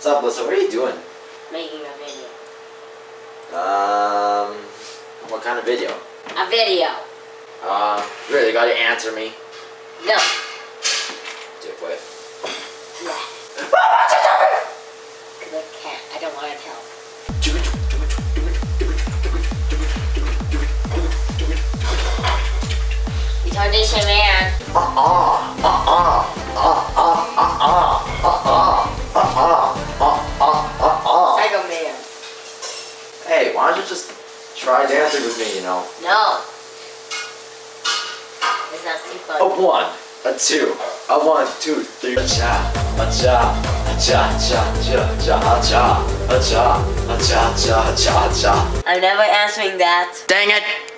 What's up, Lisa? What are you doing? Making a video. What kind of video? A video. You really gotta answer me. No. Dipwit. Yeah. Because I can't. I don't want to tell. Retardation man. Psycho man. Hey, why don't you just try dancing with me, you know? No. It's not too fun. A 1, a 2, a 1, 2, 3. A-cha, a-cha, a-cha, cha, cha, cha, a-cha, a-cha, a-cha, cha, cha, cha. I'm never answering that. Dang it!